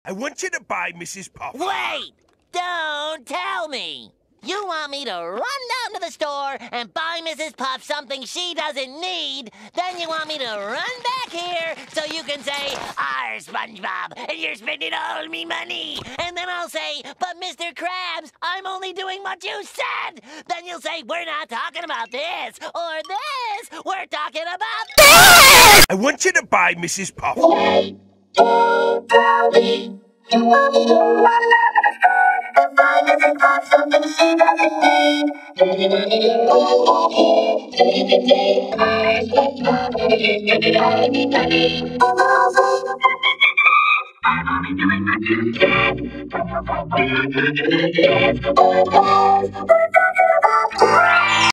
I want you to buy Mrs. Puff. Wait! Don't tell me! You want me to run down to the store and buy Mrs. Puff something she doesn't need, then you want me to run back here so you can say, "Arr, SpongeBob, and you're spending all me money." And then I'll say, "But Mr. Krabs, I'm only doing what you said." Then you'll say, "We're not talking about this or this, we're talking about this." I want you to buy Mrs. Puff. You want me to run down to the store and buy Mrs. Puff something she doesn't need. And you want me to run back here so you can say, "Arr, SpongeBob, and you're spending all me money." And I'll say, "I'm only doing what you said." Then you'll say, "We're not talking about this or this, we're talking about this."